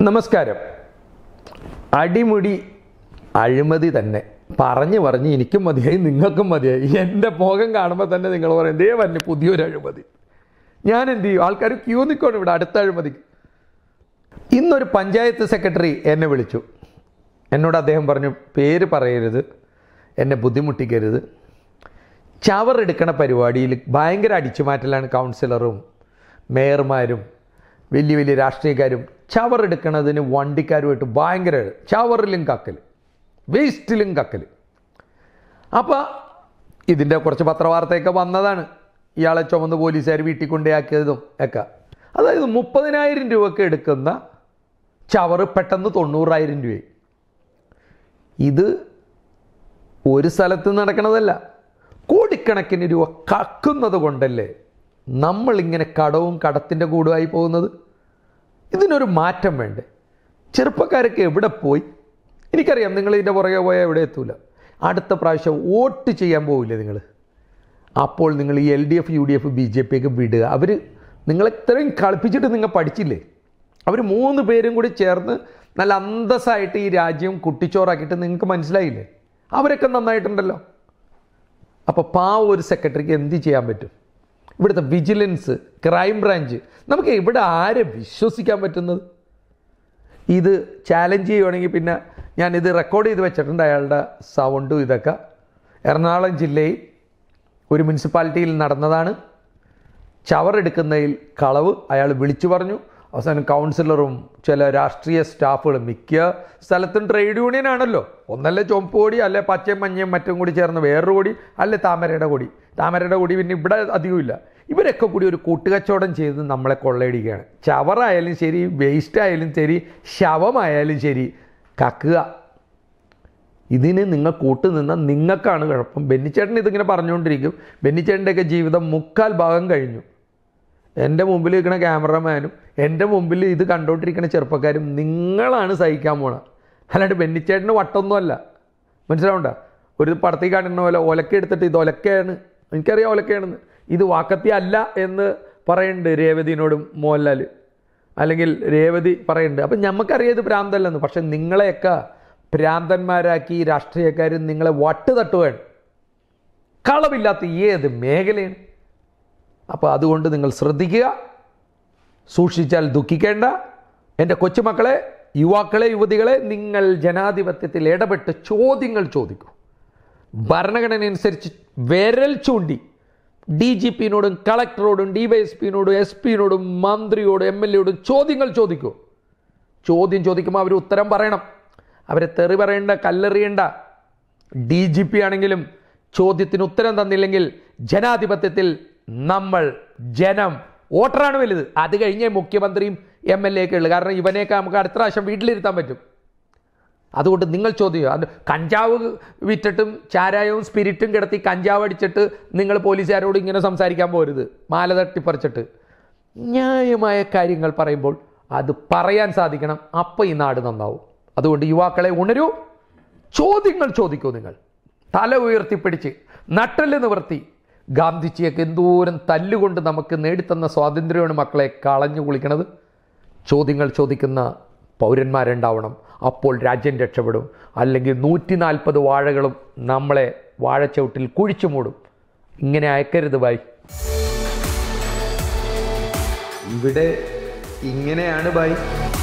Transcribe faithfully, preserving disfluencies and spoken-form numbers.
നമസ്കാരം. അടിമുടി അഴിമതി തന്നെ പറഞ്ഞു പറഞ്ഞ് എനിക്കും മതിയായി, നിങ്ങൾക്കും മതിയായി. എൻ്റെ മുഖം കാണുമ്പോൾ തന്നെ നിങ്ങൾ പറയും ദേ വന്നെ പുതിയൊരു അഴിമതി. ഞാൻ എന്ത് ചെയ്യും? ആൾക്കാർ ക്യൂ നിൽക്കണം ഇവിടെ അടുത്ത അഴിമതിക്ക്. ഇന്നൊരു പഞ്ചായത്ത് സെക്രട്ടറി എന്നെ വിളിച്ചു. എന്നോട് അദ്ദേഹം പറഞ്ഞു, പേര് പറയരുത്, എന്നെ ബുദ്ധിമുട്ടിക്കരുത്. ചവറെടുക്കണ പരിപാടിയിൽ ഭയങ്കര അടിച്ചുമാറ്റലാണ് കൗൺസിലറും മേയർമാരും വലിയ വലിയ രാഷ്ട്രീയക്കാരും. ചവറെടുക്കണതിന് വണ്ടിക്കാരുമായിട്ട് ഭയങ്കര ചവറിലും കക്കൽ, വേസ്റ്റിലും കക്കൽ. അപ്പോൾ ഇതിൻ്റെ കുറച്ച് പത്രവാർത്തയൊക്കെ വന്നതാണ്, ഇയാളെ ചുമന്ന് പോലീസുകാർ വീട്ടിൽ കൊണ്ടുപോയാക്കിയതും ഒക്കെ. അതായത് മുപ്പതിനായിരം രൂപയ്ക്ക് എടുക്കുന്ന ചവറ് പെട്ടെന്ന് തൊണ്ണൂറായിരം രൂപയായി. ഇത് ഒരു സ്ഥലത്ത് നടക്കണതല്ല, കോടിക്കണക്കിന് രൂപ കക്കുന്നത് കൊണ്ടല്ലേ നമ്മളിങ്ങനെ കടവും കടത്തിൻ്റെ കൂടുമായി പോകുന്നത്. ഇതിനൊരു മാറ്റം വേണ്ടേ? ചെറുപ്പക്കാരൊക്കെ എവിടെ പോയി? എനിക്കറിയാം നിങ്ങൾ ഇതിൻ്റെ പുറകെ പോയാൽ എവിടെ എത്തൂല. അടുത്ത പ്രാവശ്യം വോട്ട് ചെയ്യാൻ പോവില്ലേ നിങ്ങൾ? അപ്പോൾ നിങ്ങൾ ഈ L D F U D F B J P ഒക്കെ വിടുക. അവർ നിങ്ങളെത്രയും കളിപ്പിച്ചിട്ട് നിങ്ങൾ പഠിച്ചില്ലേ? അവർ മൂന്ന് പേരും കൂടി ചേർന്ന് നല്ല അന്തസ്സായിട്ട് ഈ രാജ്യം കുട്ടിച്ചോറാക്കിയിട്ട് നിങ്ങൾക്ക് മനസ്സിലായില്ലേ? അവരൊക്കെ നന്നായിട്ടുണ്ടല്ലോ. അപ്പോൾ പാവ ഒരു സെക്രട്ടറിക്ക് എന്ത് ചെയ്യാൻ പറ്റും? ഇവിടുത്തെ വിജിലൻസ്, ക്രൈം ബ്രാഞ്ച്, നമുക്ക് ഇവിടെ ആരെ വിശ്വസിക്കാൻ പറ്റുന്നത്? ഇത് ചാലഞ്ച് ചെയ്യുകയാണെങ്കിൽ പിന്നെ ഞാനിത് റെക്കോർഡ് ചെയ്ത് വെച്ചിട്ടുണ്ട്, അയാളുടെ സൗണ്ടും ഇതൊക്കെ. എറണാകുളം ജില്ലയിൽ ഒരു മുനിസിപ്പാലിറ്റിയിൽ നടന്നതാണ്. ചവറെടുക്കുന്നതിൽ കളവ് അയാൾ വിളിച്ചു പറഞ്ഞു. അവസാനം കൗൺസിലറും ചില രാഷ്ട്രീയ സ്റ്റാഫുകളും, മിക്ക സ്ഥലത്തും ട്രേഡ് യൂണിയൻ ആണല്ലോ, ഒന്നല്ലേ ചുവപ്പ് കൊടി, അല്ലെ പച്ചയും മഞ്ഞയും മറ്റും കൂടി ചേർന്ന് വേറൊരു കൊടി, അല്ലെ താമരയുടെ കൊടി. താമരയുടെ കൊടി പിന്നെ ഇവിടെ അധികമില്ല. ഇവരൊക്കെ കൂടി ഒരു കൂട്ടുകച്ചവടം ചെയ്ത് നമ്മളെ കൊള്ളയടിക്കുകയാണ്. ചവറായാലും ശരി, വേസ്റ്റ് ആയാലും ശരി, ശവമായാലും ശരി, കക്കുക. ഇതിന് നിങ്ങൾ കൂട്ടു നിന്നാൽ നിങ്ങൾക്കാണ് കുഴപ്പം. ബെന്നിച്ചേട്ടൻ ഇതിങ്ങനെ പറഞ്ഞുകൊണ്ടിരിക്കും. ബെന്നിച്ചേട്ടൻ്റെയൊക്കെ ജീവിതം മുക്കാൽ ഭാഗം കഴിഞ്ഞു. എൻ്റെ മുമ്പിൽ ഇരിക്കുന്ന ക്യാമറമാനും എൻ്റെ മുമ്പിൽ ഇത് കണ്ടുകൊണ്ടിരിക്കുന്ന ചെറുപ്പക്കാരും നിങ്ങളാണ് സഹിക്കാൻ പോണത്. അല്ലാണ്ട് ബെന്നിച്ചേട്ടന് വട്ടൊന്നുമല്ല, മനസ്സിലാവണ്ട. ഒരു പടത്തിൽ കാണുന്ന പോലെ ഒലക്ക എടുത്തിട്ട് ഇത് ഒലക്കയാണ്, എനിക്കറിയാം ഒലക്കയാണെന്ന്, ഇത് വാക്കത്തി അല്ല എന്ന് പറയുന്നുണ്ട് രേവതിനോടും മോഹൻലാൽ, അല്ലെങ്കിൽ രേവതി പറയുന്നുണ്ട്. അപ്പം നമുക്കറിയാം ഇത് ഭ്രാന്തല്ലെന്ന്. പക്ഷെ നിങ്ങളെയൊക്കെ ഭ്രാന്തന്മാരാക്കി രാഷ്ട്രീയക്കാരും നിങ്ങളെ വട്ട് തട്ടുകയാണ്. കളവില്ലാത്ത ഏത് മേഖലയാണ്? അപ്പോൾ അതുകൊണ്ട് നിങ്ങൾ ശ്രദ്ധിക്കുക, സൂക്ഷിച്ചാൽ ദുഃഖിക്കേണ്ട. എൻ്റെ കൊച്ചുമക്കളെ, യുവാക്കളെ, യുവതികളെ, നിങ്ങൾ ജനാധിപത്യത്തിൽ ഇടപെട്ട് ചോദ്യങ്ങൾ ചോദിക്കൂ. ഭരണഘടന അനുസരിച്ച് വിരൽ ചൂണ്ടി ഡി ജി പിന്നോടും കളക്ടറോടും ഡി വൈ എസ് പിന്നോടും എസ് പിന്നോടും മന്ത്രിയോടും എം എൽ എയോടും ചോദ്യങ്ങൾ ചോദിക്കൂ. ചോദ്യം ചോദിക്കുമ്പോൾ അവർ ഉത്തരം പറയണം. അവരെ തെറി പറയേണ്ട, കല്ലെറിയേണ്ട. ഡി ജി പി ആണെങ്കിലും ചോദ്യത്തിന് ഉത്തരം തന്നില്ലെങ്കിൽ ജനാധിപത്യത്തിൽ നമ്മൾ ജനം വോട്ടറാണ് വലുത്. അത് കഴിഞ്ഞേ മുഖ്യമന്ത്രിയും എം എൽ എ ഒക്കെ ഉള്ളു. കാരണം ഇവനെയൊക്കെ നമുക്ക് അടുത്ത പ്രാവശ്യം വീട്ടിലിരുത്താൻ പറ്റും. അതുകൊണ്ട് നിങ്ങൾ ചോദ്യം, അത് കഞ്ചാവ് വിറ്റിട്ടും ചാരായവും സ്പിരിറ്റും കിടത്തി കഞ്ചാവ് അടിച്ചിട്ട് നിങ്ങൾ പോലീസുകാരോട് ഇങ്ങനെ സംസാരിക്കാൻ പോരുത്, മാല തട്ടിപ്പറിച്ചിട്ട്. ന്യായമായ കാര്യങ്ങൾ പറയുമ്പോൾ അത് പറയാൻ സാധിക്കണം. അപ്പം ഈ നാട് നന്നാവും. അതുകൊണ്ട് യുവാക്കളെ ഉണരൂ, ചോദ്യങ്ങൾ ചോദിക്കൂ. നിങ്ങൾ തല ഉയർത്തിപ്പിടിച്ച് നട്ടല് നിവർത്തി. ഗാന്ധിജിയൊക്കെ എന്തോരം തല്ലുകൊണ്ട് നമുക്ക് നേടിത്തന്ന സ്വാതന്ത്ര്യമാണ് മക്കളെ കളഞ്ഞു കുളിക്കണത്. ചോദ്യങ്ങൾ ചോദിക്കുന്ന പൗരന്മാരുണ്ടാവണം. അപ്പോൾ രാജ്യം രക്ഷപ്പെടും. അല്ലെങ്കിൽ നൂറ്റി നാൽപ്പത് വാഴകളും നമ്മളെ വാഴച്ചവിട്ടിൽ കുഴിച്ചു മൂടും. ഇങ്ങനെ അയക്കരുത് ബൈ. ഇവിടെ ഇങ്ങനെയാണ് ബൈ.